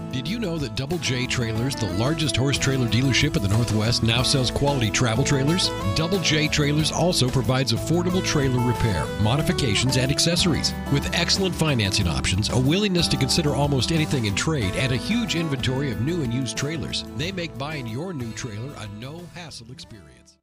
Did you know that Double J Trailers, the largest horse trailer dealership in the Northwest, now sells quality travel trailers? Double J Trailers also provides affordable trailer repair, modifications, and accessories. With excellent financing options, a willingness to consider almost anything in trade, and a huge inventory of new and used trailers, they make buying your new trailer a no-hassle experience.